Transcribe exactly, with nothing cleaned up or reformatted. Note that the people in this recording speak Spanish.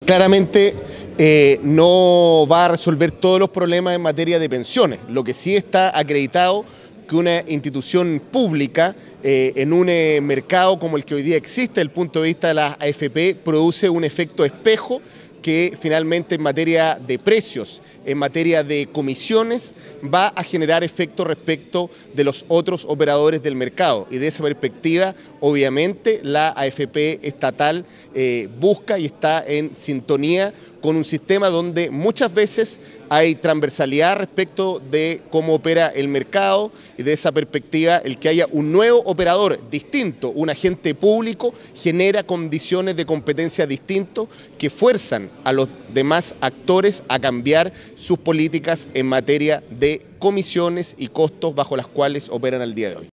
Claramente eh, no va a resolver todos los problemas en materia de pensiones. Lo que sí está acreditado que una institución pública eh, en un eh, mercado como el que hoy día existe desde el punto de vista de las A F P produce un efecto espejo que finalmente en materia de precios, en materia de comisiones, va a generar efecto respecto de los otros operadores del mercado. Y de esa perspectiva, obviamente, la A F P estatal eh, busca y está en sintonía con un sistema donde muchas veces hay transversalidad respecto de cómo opera el mercado, y de esa perspectiva el que haya un nuevo operador distinto, un agente público, genera condiciones de competencia distintos que fuerzan a los demás actores a cambiar sus políticas en materia de comisiones y costos bajo las cuales operan al día de hoy.